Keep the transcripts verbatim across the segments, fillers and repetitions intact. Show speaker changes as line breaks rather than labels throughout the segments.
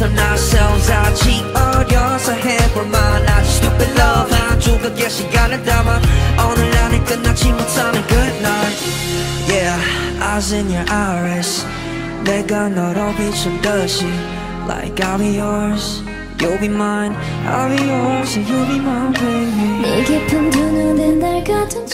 넌 ourselves 아직 어려서 해볼만 아주 stupid love 한 조각의 시간을 담아 오늘 안에 끝나지 못하는 good night. Yeah, eyes in your iris 내가 너로 비춘 듯이 Like I'll be yours, you'll be mine. I'll be yours and you'll be mine, baby.
네 깊은 두 눈에 날 가둔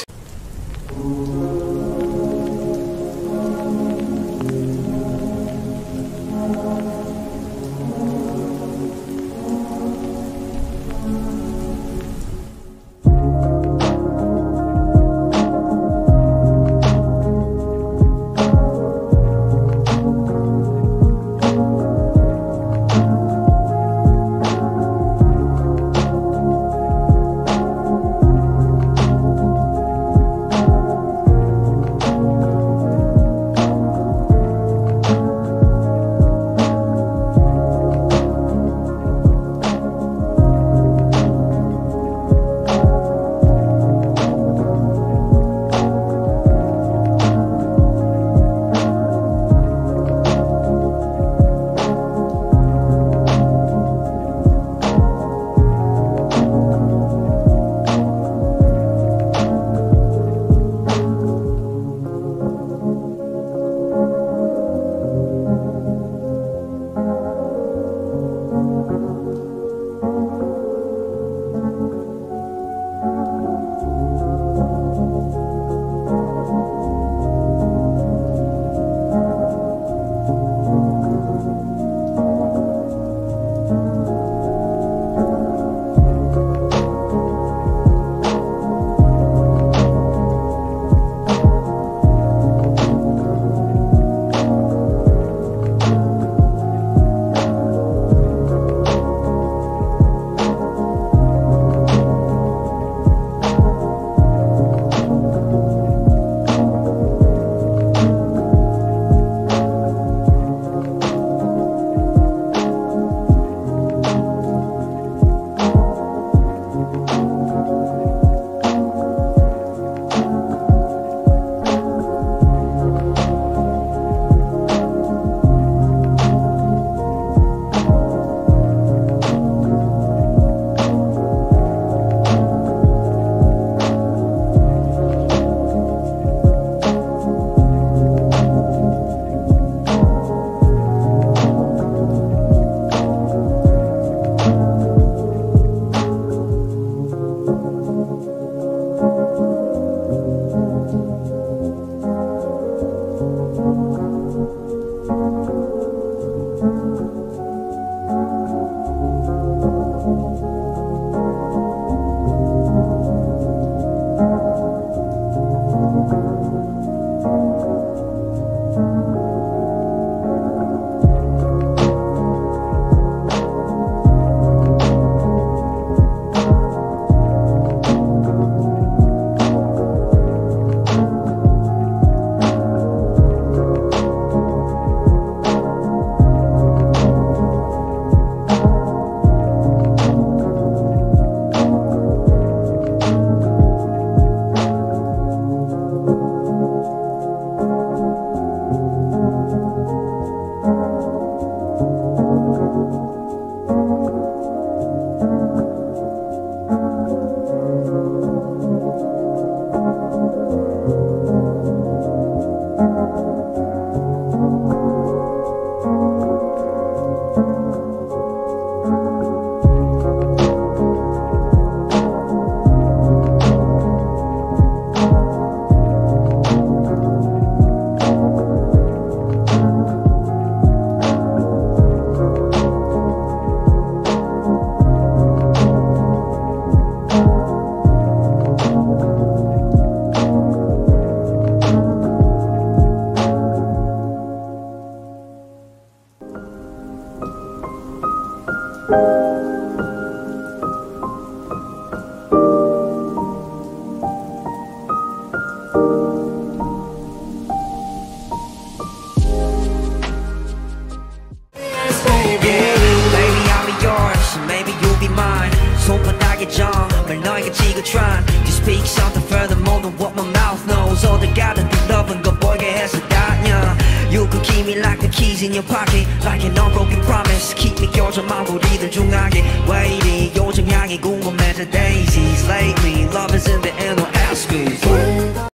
keys in your pocket like an unbroken promise. Keep me going 저만 우리들 중앙에 왜 이리 요정 향이 궁금해져 Daisies lately love is in the